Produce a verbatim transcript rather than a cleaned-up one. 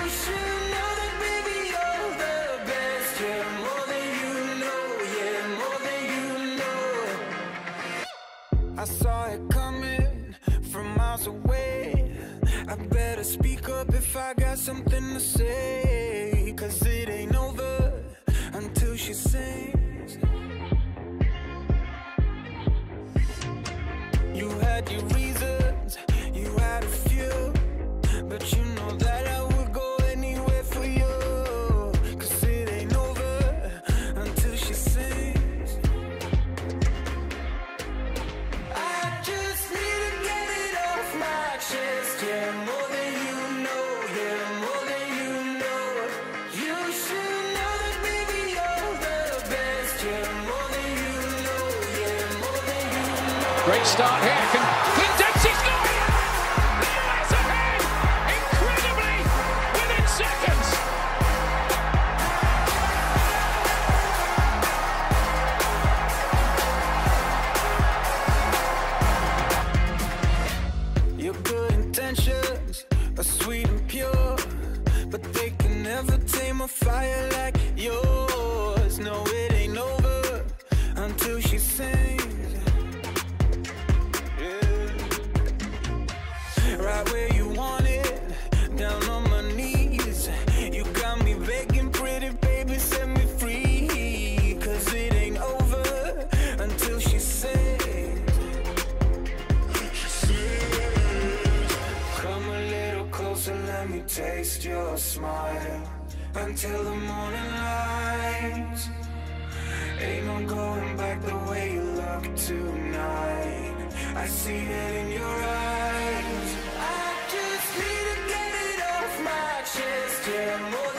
should know that, baby, you're the best. Yeah, more than you know, yeah, more than you know. I saw it coming from miles away. I better speak up if I got something to say, 'cause it ain't over until she sings. You had your reasons, you had a few, but you know that I would go anywhere for you, 'cause it ain't over until she sings. I just need to get it off my chest, yeah, more than you know, yeah, more than you know. You should know that, baby, you're the best, yeah, more than you know, yeah, more than you know. Great start here. Can Clint Dempsey's got it! The U S ahead! Incredibly, within seconds. Your good intentions are sweet and pure, but they can never tame a fire like yours. No, it ain't over until she sings. Yeah. Right where you want it, down on my knees. You got me begging, pretty baby, set me free, 'cause it ain't over until she sings. Come a little closer, let me taste your smile, until the morning light. Ain't no going back the way you look tonight. I see it in your eyes. I just need to get it off my chest, yeah, more